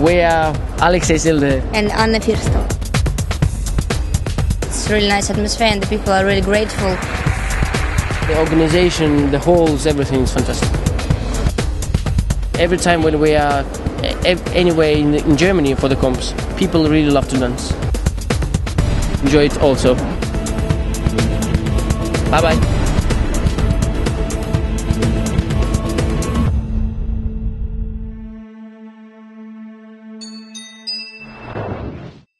We are Alexei Silde and Anna Firstova. It's really nice atmosphere and the people are really grateful. The organization, the halls, everything is fantastic. Every time when we are anywhere in Germany for the comps, people really love to dance. Enjoy it also. Bye bye.